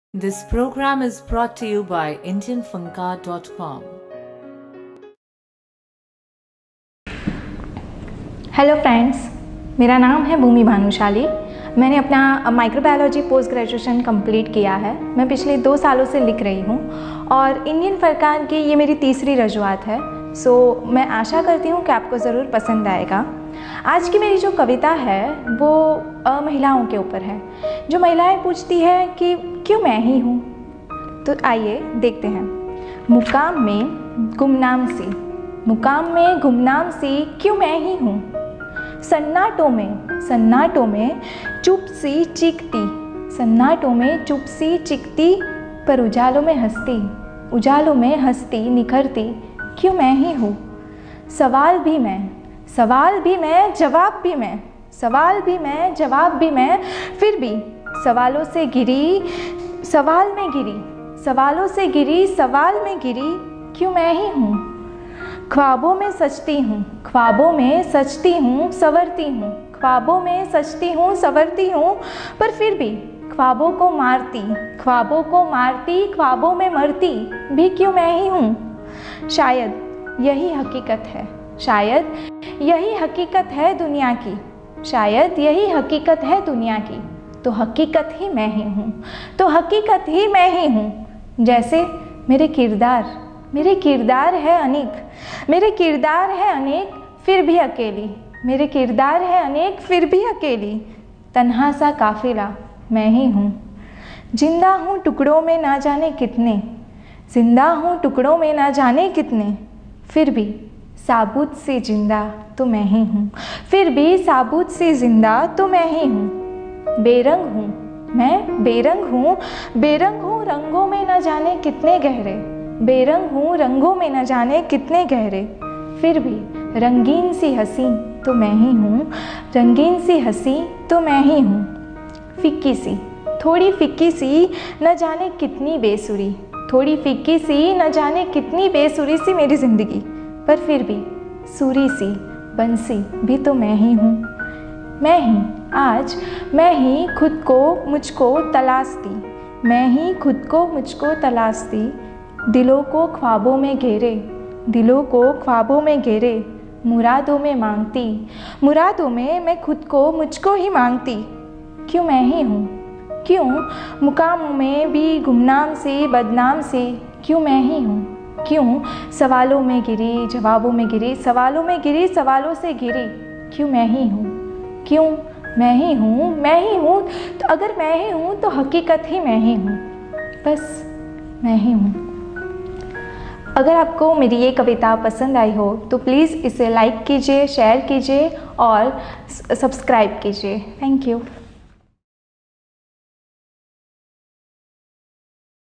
This program is brought to you by indianfunka.com. Hello friends, मेरा नाम है भूमि भानुशाली। मैंने अपना माइक्रोबायोलॉजी पोस्ट ग्रेजुएशन कंप्लीट किया है। मैं पिछले 2 सालों से लिख रही हूँ और इंडियन फरकान की ये मेरी तीसरी रजूआत है। मैं आशा करती हूँ कि आपको ज़रूर पसंद आएगा। आज की मेरी जो कविता है वो महिलाओं के ऊपर है। जो महिलाएं पूछती है कि क्यों मैं ही हूँ, तो आइए देखते हैं। मुकाम में गुमनाम सी, मुकाम में गुमनाम सी क्यों मैं ही हूँ। सन्नाटों में चुप सी चीखती, सन्नाटों में चुप सी चीखती, पर उजालों में हंसती निखरती क्यों मैं ही हूँ। सवाल भी मैं जवाब भी मैं, सवाल भी मैं जवाब भी मैं, फिर भी सवालों से गिरी सवाल में गिरी क्यों मैं ही हूँ। ख्वाबों में सजती हूँ सवरती हूँ, पर फिर भी ख्वाबों को मारती ख्वाबों में मरती भी क्यों मैं ही हूँ। शायद यही हकीकत है दुनिया की, तो हकीकत ही मैं ही हूँ। जैसे मेरे किरदार है अनेक, फिर भी अकेली, तन्हा सा काफिला मैं ही हूँ। जिंदा हूँ टुकड़ों में ना जाने कितने, फिर भी साबुत सी जिंदा तो मैं ही हूँ। बेरंग हूँ रंगों में न जाने गहरे, फिर भी रंगीन सी हंसी तो मैं ही हूँ। थोड़ी फिक्की सी न जाने कितनी बेसुरी सी मेरी जिंदगी, पर फिर भी सूरी सी बंसी भी तो मैं ही हूँ। मैं ही खुद को मुझको तलाशती, दिलों को ख्वाबों में घेरे, मुरादों में मैं खुद को मुझको ही मांगती क्यों मैं ही हूँ। क्यों मुकामों में भी गुमनाम से बदनाम से क्यों मैं ही हूँ। क्यों सवालों में गिरी जवाबों में गिरी, सवालों से गिरी क्यों मैं ही हूँ। क्यों मैं ही हूँ, तो अगर मैं ही हूँ तो हकीकत ही मैं ही हूँ, बस मैं ही हूँ। अगर आपको मेरी ये कविता पसंद आई हो तो प्लीज़ इसे लाइक कीजिए, शेयर कीजिए और सब्सक्राइब कीजिए। Thank you.